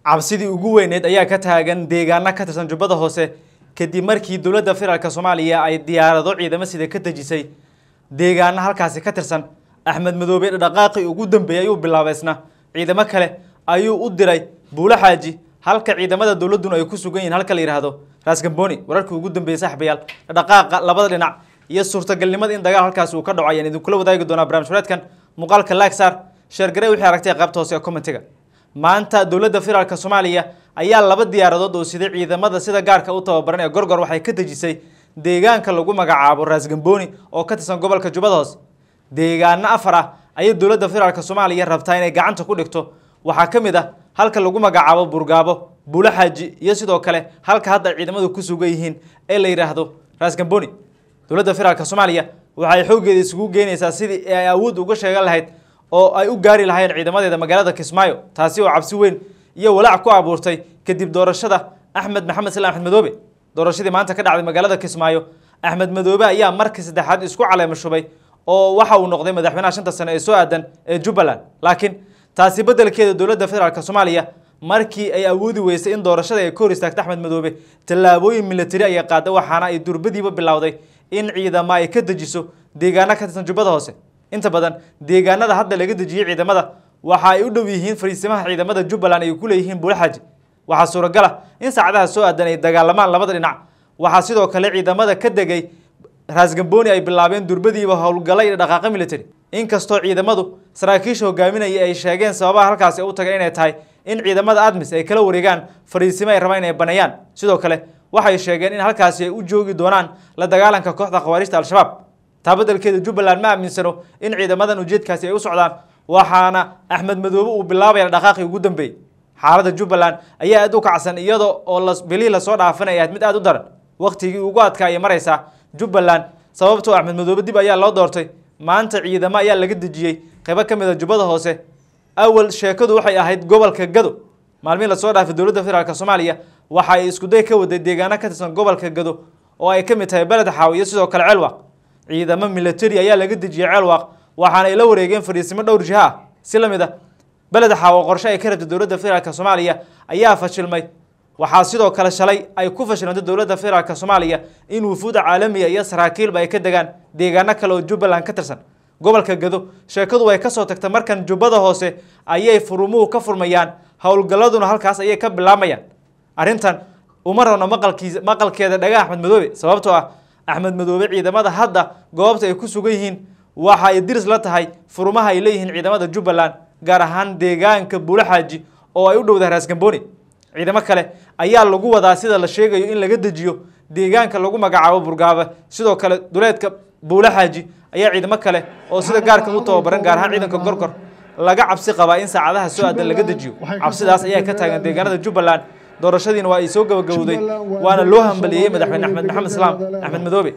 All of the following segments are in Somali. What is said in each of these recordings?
cabsidii ugu weyneed ayaa ka taagan deegaano ka tirsan Jubbada Hoose kadib markii dawladda federaalka Soomaaliya ay diyaarado ciidamo sida ka tajisay deegaano halkaasi ka tirsan Axmed Madoobe dhaqaaqi ugu dambeeyay uu bilaabeysna ciidamo kale ayuu u diray Buula Xaaji halka ciidamada dawladdu ay ku sugan yihiin halka la yiraahdo Ras Gamboni wararkii ugu dambeeyay saaxiibayaal dhaqaaqa labada dhinac iyo suurtagalnimada in dagaal halkaas uu ka dhaco ayaan idin kula wadaagi doonaa barnaamijkan muuqaalka like saar share garee wixii aragtay qaybta hoose ee commentiga maanta dawladda federaalka Soomaaliya ayaa laba diyaaradood oo sida ciidamada sida gaarka u tababaran ee gorgor waxay ka tajisay deegaanka lagu magacaabo Ras Gamboni oo ka tirsan gobolka Jubbada Hoose deegaano afar ah ay dawladda federaalka Soomaaliya rabtaa inay gacanta ku dhigto waxa kamid ah halka lagu magacaabo Burgaabo Buula Xaaji iyo sidoo kale halka hadda ciidamadu ku sugan yihiin ee la yiraahdo Ras Gamboni dawladda federaalka Soomaaliya waxay xoogeeda isugu geynaysaa sidii ay awood uga sheegan lahayd oo ay u gaari lahayn ciidamadeeda magaalada Kismaayo taasi oo cabsi weyn iyo walaac ku abuurtay kadib doorashada Axmed Maxamed Salaam Axmed Madoobe doorashadii maanta ka dhacday magaalada Kismaayo Axmed Madoobe ayaa markii saddexaad isku caleema shubay oo waxa uu noqday madaxweynaha 5 sano ee soo aadan ee Jubbaland laakiin taasi bedelkeeda dawladda federaalka Soomaaliya markii ay awoodi weysay in doorashada ay kor istaagto Axmed Madoobe talaabooyin military ay qaaday waxaana ay durbadiiba bilowday in ciidamo ay ka dajiso deegaano ka tirsan Jubbada Hoose inta badan deegaanada hadda laga dajiyay ciidamada waxa ay u dhow yihiin fariisimaha ciidamada Jubbaland ay ku leeyihiin Buula Xaaji waxa suuragal ah in saacadaha soo aadan ay dagaalamaan labada dhinac waxa sidoo kale ciidamada ka degay Ras Gamboni ay bilaabeen durbadiiba howlgalay dhaqaaqa military inkastoo ciidamadu saraakiisha hogaaminaya ay sheegeen sababaha halkaas ay u tagay inay tahay in ciidamada ADMIS ay kala wareegaan fariisimo ay rabaan inay banayaan sidoo kale waxay sheegeen in halkaas ay u joogi doonaan la dagaalanka kooxda khawaarijta al-shabaab tabadelkeeda Jubbaland ma aaminsano in ciidamadan ujeedkaasi ay u socdaan waxaana Axmed Madoobe uu bilaabay dhaqaaqi ugu dambeeyay xaaladda Jubbaland ayaa aad u kacsan iyadoo oo bilii la soo dhaafanay mid aad u daran waqtigii ugu adkaayay maraysa Jubbaland sababtoo Axmed Madoobe dib ayaa loo doortay maanta ciidamo ayaa laga dajiyay qayb ka mid ah Jubbada Hoose awal sheekadu waxay ahayd gobolka Gado maalmiin la soo dhaafay dawladda federaalka Soomaaliya waxa ay isku day ka waday deegaano ka tirsan gobolka Gado oo ay kamid tahay Balad Xaawiye sidoo kale Ceelwaq ciidamo military ayaa laga dajiyay Ceelwaq waxaana ay la wareegeen fariisimo dhowr jiha si lamid ah Balad Xaawiye qorshe ay ka rabtay dawladda federaalka Soomaaliya ayaa fashilmay waxa sidoo kale shalay ay ku fashilantay dawladda federaalka Soomaaliya in wufuud caalami ah iyo saraakiil ay ka degaan deegaano kale oo Jubbaland ka tirsan gobolka Gado sheekadu way ka soo tagtay markan Jubbada Hoose ayay furumuhu ka furmayaan howlgaladuna halkaas ayay ka bilaamayaan arintan umarna maqalkeeda dhaga Axmed Madoobe sababtoo ah Axmed Madoobe ciidamada hadda goobta ay ku sugan yihiin waxa ay diris la tahay furumaha ay leeyihiin ciidamada Jubbaland gaar ahaan deegaanka Buula Xaaji oo ay u dhowdahay Ras Gamboni ciidamo kale ayaa lagu wadaa sida la sheegayo in laga dajiyo deegaanka lagu magacaabo Burgaabo sidoo kale duleedka Buula Xaaji ayaa ciidamo kale oo sida gaarka u tababaran gaar ahaan ciidanka gorgor laga cabsi qabaa in saacadaha soo aadan laga dajiyo cabsidaas ayaa ka taagan deegaanada Jubbaland doorashadiina waa ay soo gabagabowday waana loo hambaliyay madaxweyne Axmed Maxamed Salaam Axmed Madoobe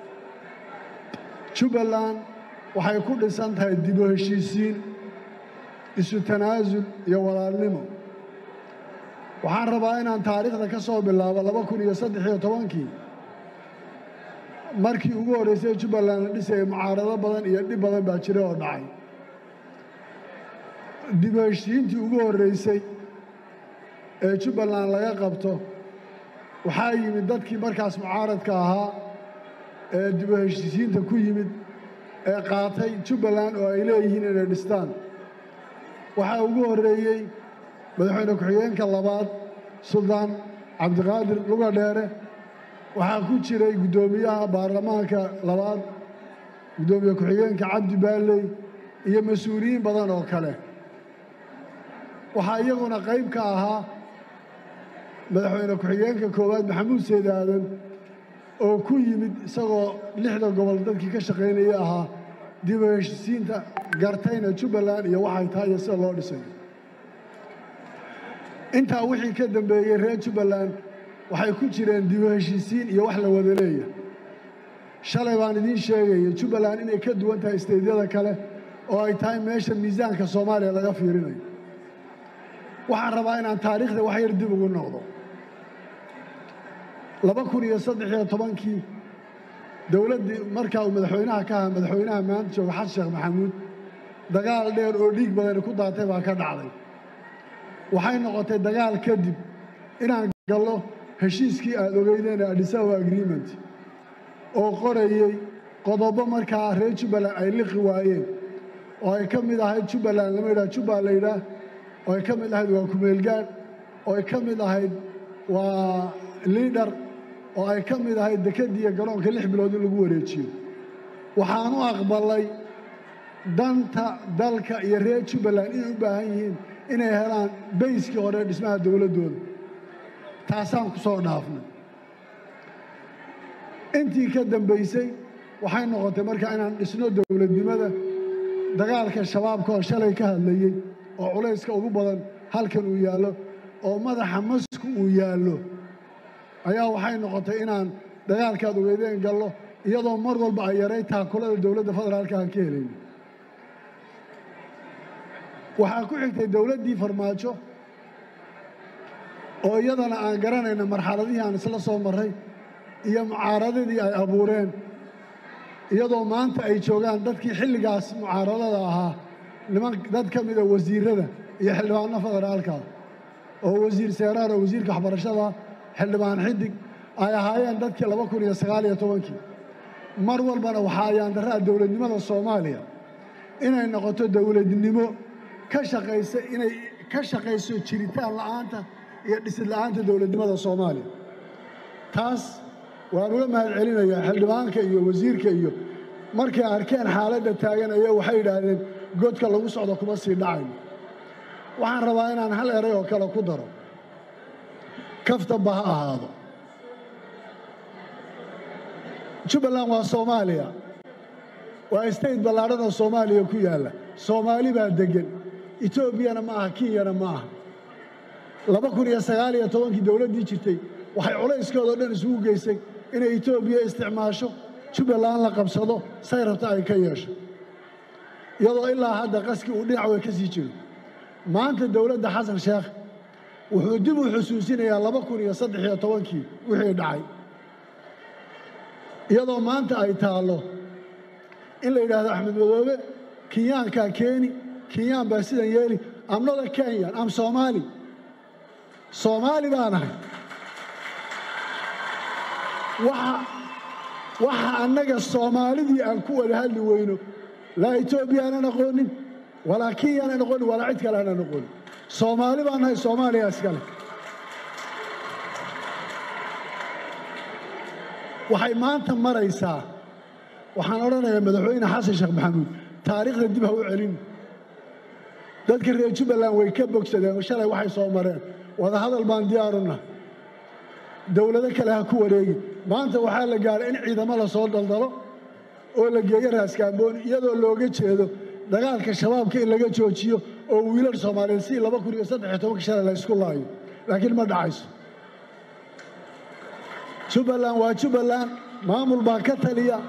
Jubbaland waxay ku dhisan tahay dib u heshiisiin isu tanaasul iyo walaalnimo waxaan rabaa inaan taariikhda ka soo bilaabo 2013 markii ugu horeysay Jubbaland la dhisay mucaarado badan iyo dhib badan baa jiray oo dhacay dib u heshiisiintii ugu horeysay ee Jubbaland laga qabto waxaa yimid dadkii markaas mucaaradka ahaa ee dib u heshiisiinta ku yimid ee qaatay Jubbaland oo ay leeyihiin inay dhistaan waxaa ugu horeeyay madaxweyne ku-xigeenka labaad Suldaan Cabdiqaadir Luga Dheere waxaa ku jiray gudoomiyaha baarlamaanka labaad gudoomiye ku-xigeenka Cabdi Baaley iyo mas'uuliyiin badan oo kale waxaa iyaguna qayb ka ahaa madaxweyne ku-xigeenka koowaad Maxamuud Sayd Aadan oo ku yimid isagoo 6 gobol dadkii ka shaqeynaya ahaa dib u heshiisiinta gartayna Jubbaland iyo waxay tahay sida loo dhisay inta wixii ka dambeeyay reer Jubbaland waxay ku jireen dib u heshiisiin iyo wax la wada leeyahay shalay baan idin sheegay Jubbaland inay ka duwan tahay isteedyada kale oo ay tahay meesha miisaanka Soomaaliya laga fiirinayo waxaan rabaa inaan taariikhda wax yar dib ugu noqdo 2013 dawladdii markaa uu madaxweynaha ka ahaa madaxweynaha maanta jooga Xasan Sheekh Maxamuud dagaal dheer oo dhiig badan ku daatay baa ka dhacday waxay noqotay dagaal kadib inaan gallo heshiiskii aad ogeydeen ee Addis Ababa Agreement oo qorayay qodobo markaa reer Jubbaland ay liqi waayeen oo ay ka mid ahayd Jubbaland lama yidhaah Jubbaland la yidhaah oo ay ka mid ahayd waa kumeelgaad oo ay ka mid ahayd waa leader oo ay ka mid ahayd dekadiiyo garoonka 6 bilood in lagu wareejiyo waxaan u aqbalay danta dalka iyo reer Jubbaland inay u baahan yihiin inay helaan bayskii hore dhismaha dowladooda taasaan ku soo dhaafnay intii ka dambaysay waxay noqotay markaa inaan dhisno dowladnimada dagaalka shabaabka oo shalay ka hadlayay oo culayska ugu badan halkan uu yaallo oo madaxa masku uu yaallo ayaa waxay noqotay inaan dagaalkaad ogeydeen gallo iyadoo mar walba ay yaray taakulada dowladda federaalka aan ka helayno waxaa ku xigtay dowladdii farmaajo oo iyadana aan garanayna marxaladihii aan isla soo marray iyo mucaaradadii ay abuureen iyadoo maanta ay joogaan dadkii xilligaas mucaaradada ahaa dad ka mida wasiirada iyo xildhibaano federaalka oo wasiir seeraar oo wasiirka waxbarashada xildhibaan xidig ay ahaayeen dadkii 2019 mar walbana waxaa ayaan daraa dowladnimada Soomaaliya inay noqoto dowladnimo ka shaqayso jiritaan la'aanta iyo dhisid la'aanta dowladnimada Soomaaliya taas waan uga mahad celinayaa xildhibaanka iyo wasiirka iyo markay arkeen xaaladda taagan ayaa waxay yidhaahdeen godka lagu socdo kuma sii dhacayno waxaan rabaa inaan hal eray oo kale ku daro kaftaba ha ahaado Jubbaland waa Soomaaliya waa state ballaadhan oo Soomaaliya ku yaalla Soomaali baa degan Etoobiyana ma aha Kenyana ma aha 2019 dowladdii jirtay waxay culayskooda dhan isugu geysay inay Etoobiya isticmaasho Jubbaland la qabsado say rabta ay ka yeesho iyadoo ilaa hadda qaski uu dhinac way ka sii jiro maanta dowladda Xasan Sheekh wuxuu dib u xusuusinayaa 2013 wixii dhacay iyadoo maanta ay taalo in la yiraahdo Axmed Madoobe Kenyaanka keeni Kenyaan baa sidan yeeli I'm not a Kenyan I'm Somali Somali baan ahay waxa annaga Soomaalidii aan ku wada hadli weyno la Ethiopia aan aqoonin wala Kenya aan aqoonin wala cid kale aan aqoonin Soomaali baan ahay Soomaaliya iskale waxay maanta maraysaa waxaan oranayaa madaxweyne Xasan Sheekh Maxamuud taariikhda dib ha u celin dadka reer Jubbaland way ka bogsadeen shalay waxay soo mareen wada hadal baan diyaaruna dawlado kale ha ku wareegi maanta waxaa la gaaray in ciidamo la soo daldalo oo la geeyo raaskaamboon iyadoo looga jeedo dagaalka shabaabka in laga joojiyo oo wiilal Soomaaliyeed si 2013 shalay la isku laayo laakiin ma dhacayso Jubbaland waa Jubbaland maamul baa ka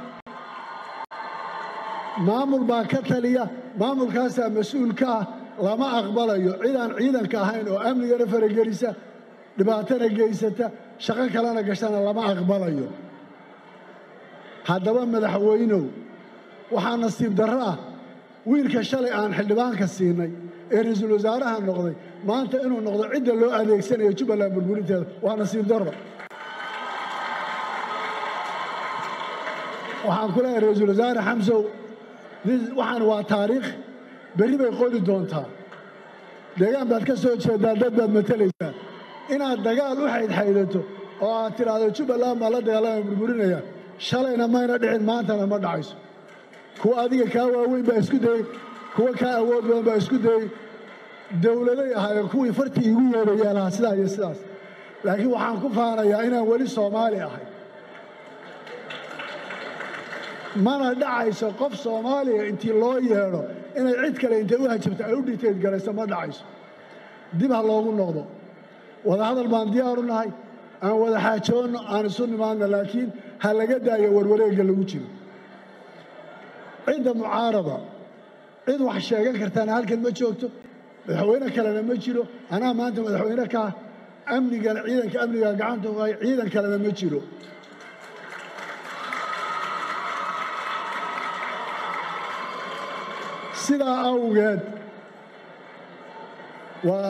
taliya maamulkaas mas'uulka ah lama aqbalayo ciidanka ahayn oo amniga faragelisa dhibaatana geysata shaqo kalena gashana lama aqbalayo haddaba madaxweynow waxaa nasiib darro ah wiilka shalay aan xildhibaanka siinay ee ra'iisul wasaaraha noqday maanta inuu noqdo cidda loo adeegsanayo Jubbaland burburinteeda waa nasiib darro waxaan ku leeyahay ra'iisul wasaare Xamsow waxaan waa taariikh bari bay qoli doontaa deegaan baad ka soo jeedaa dad baad matalaysaa inaad dagaal u xaydxaydato oo aad tiraahdo Jubbaland baa la dagaalamaya burburinaya shalayna mayna dhicin maantana ma dhacayso kuwa adiga kaa waaweyn baa isku dayay kuwa kaa awood badan baa isku dayay dowladay ahaayeen kuwii fartii igu yeedhayeen lahaa sidaa iyo sidaas laakiin waxaan ku faanayaa inaan weli Soomaali ahay mana dhacayso qof Soomaaliya intii loo yeedho inay cid kale intay u hajabto ay u dhigteed galayso ma dhacayso dib ha loogu noqdo wada hadal baan diyaar u nahay aan wada xaajoonno aan isu nimaadno laakiin ha laga daayo warwareegga lagu jiro cidda mucaarada cid wax sheegan kartaana halkan ma joogto madaxweyne kalena ma jiro anaa maanta madaxweyne ka amnigana ciidanka amniga gacanta u hay ciidan kalena ma jiro sidaa awgeed waan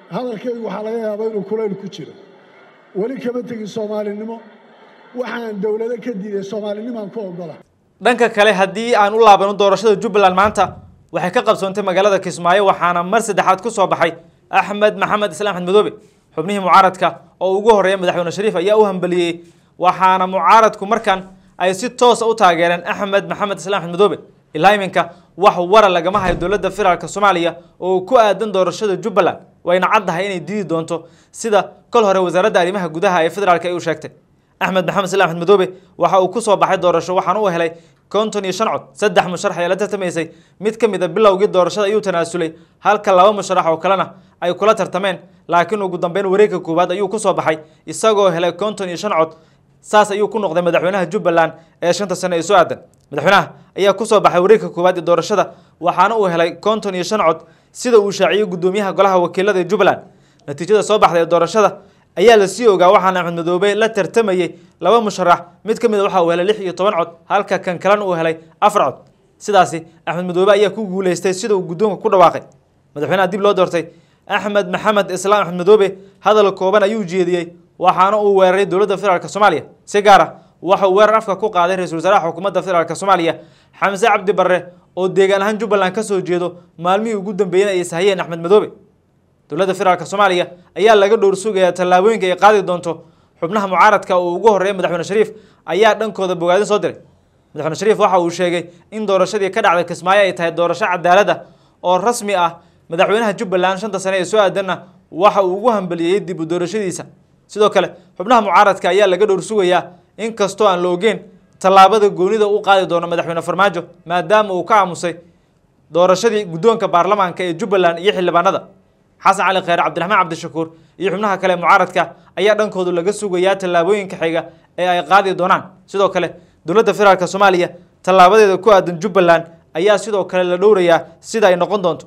hadalkaygu waxaa laga yaabaa inuu kulayl ku jiro weli kama tegin soomaalinimo waxaan dowlado ka diiday soomaalinimaan ku ogola dhanka kale haddii aan u laabano doorashada Jubbaland maanta waxay ka qabsoontay magaalada Kismaayo waxaana mar saddexaad ku soo baxay Axmed Maxamed Islaam Axmed Madoobe xubnihii mucaaradka oo ugu horeeyay madaxweyne Shariif ayaa u hambaliyay waxaana mucaaradku markan ay si toos ah u taageereen Axmed Maxamed Islaam Axmed Madoobe ilaa iminka wax wara lagama hayo dowladda federaalka Soomaaliya oo ku aadan doorashada Jubbaland wayna caddahay inay diidi doonto sida kol hore wasaaradda arrimaha gudaha ee federaalka ay u sheegtay Axmed Maxamed Islaam Axmed Madoobe waxa uu ku soo baxay doorasho waxaana uu helay 55 cod saddex musharax ayaa la tartamaysay mid ka mid ah bilowgii doorashada ayuu tanaasulay halka laba musharax oo kalena ay kula tartameen laakiin ugu dambeyn wareegga koowaad ayuu ku soo baxay isagoo helay 55 cod saas ayuu ku noqday madaxweynaha Jubbaland ee 5 sano ee soo aadan madaxweynaha ayaa ku soo baxay wareegga koowaad ee doorashada waxaana uu helay 55 cod sida uu shaaciyay gudoomiyaha golaha wakiilada ee Jubbaland natiijada soo baxday ee doorashada ayaa la sii ogaa waxaana Axmed Madoobe la tartamayay laba musharax mid ka mid ah waxa uu helay 16 cod halka kan kalena uu helay 4 cod sidaasi Axmed Madoobe ayaa ku guuleystay sida uu gudoonka ku dhawaaqay madaxweynaha dib loo doortay Axmed Maxamed Islaam Axmed Madoobe hadal kooban ayuu jeediyay waxaana uu weeraray dowladda federaalka Soomaaliya si gaar ah waxa uu weerar afka ku qaaday ra'iisul wasaaraha xukuumadda federaalka Soomaaliya Xamse Cabdi Barre oo deegaan ahaan Jubbaland ka soo jeedo maalmihii ugu dambeeyay ay sahayeen Axmed Madoobe dowladda federaalka Soomaaliya ayaa laga dhowr sugaya tallaabooyinka ay qaadi doonto xubnaha mucaaradka oo ugu horeeyay madaxweyne Shariif ayaa dhankooda bogaadin soo diray madaxweyne Shariif waxa uu sheegay in doorashadii ka dhacday Kismaayo ay tahay doorasho cadaalad ah oo rasmi ah madaxweynaha Jubbaland 5 sano ee soo aadanna waxa uu ugu hambaliyay dib u doorashadiisa sidoo kale xubnaha mucaaradka ayaa laga dhowr sugaya in kastoo aan la ogeyn tallaabada goonida uu qaadi doono madaxweyne Farmaajo maadaama uu ka aamusay doorashadii gudoonka baarlamaanka ee Jubbaland iyo xildhibaanada xasan cali khayr cabdiraxmaan cabdishakuur iyo xubnaha kale mucaaradka ayaa dhankoodu laga sugayaa tallaabooyinka xiga ee ay qaadi doonaan sidoo kale dowladda federaalka Soomaaliya tallaabadeeda ku aadan Jubbaland ayaa sidoo kale la dhowrayaa sida ay noqon doonto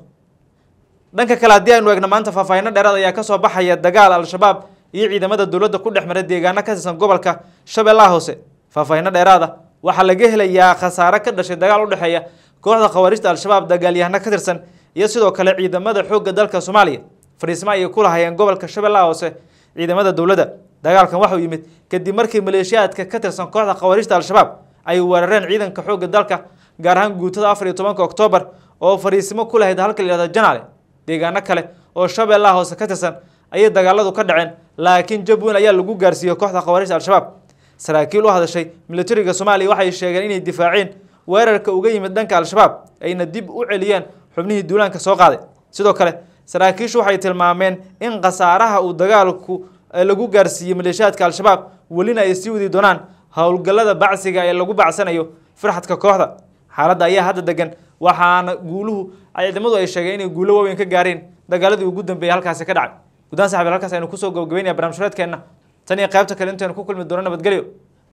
dhanka kale haddii aynu eegno maanta faahfaahinno dheeraad ayaa ka soo baxaya dagaal al-shabaab iyo ciidamada dowladda ku dhex maray deegaano ka tirsan gobolka Shabeellaha Hoose faahfaahinno dheeraad ah waxaa laga helayaa khasaare ka dhashay dagaal u dhexeeya kooxda khawaarijta al-shabaab dagaalyahano ka tirsan iyo sidoo kale ciidamada xoogga dalka Soomaaliya fariismo ay ku lahayeen gobolka Shabeellaha Hoose ciidamada dowladda dagaalkan waxa uu yimid kadib markii maleeshiyaadka ka tirsan kooxda khawaarijta al-shabaab ay weerareen ciidanka xoogga dalka gaar ahaan guutada 14 Oktoobar oo fariismo ku lahayd halka la yiraahdo Janaale deegaano kale oo Shabeellaha Hoose ka tirsan ayay dagaaladu ka dhaceen laakiin jab weyn ayaa lagu gaarsiiyay kooxda khawaarijta al-shabaab saraakiil u hadashay militariga Soomaaliya waxay sheegeen inay difaaceen weerarka uga yimid dhanka al-shabaab ayna dib u celiyeen xubnihii duulaanka soo qaaday sidoo kale saraakiishu waxay tilmaameen in khasaaraha uu dagaalku lagu gaarsiiyay maleeshiyaadka al-shabaab welina ay sii wadi doonaan howlgallada bacsiga ee lagu bacsanayo farxadka kooxda xaaladda ayaa hadda degan waxaana guuluhu ciidamadu ay sheegeen inay guulo waaweyn ka gaareen dagaaladii ugu dambeeyay halkaasi ka dhacay guddaan saaxiib halkaas aynu kusoo gabagabeynaya barnaamijyadeena tan iyo qaybta kale intaanu ku kulmi doono nabadgelyo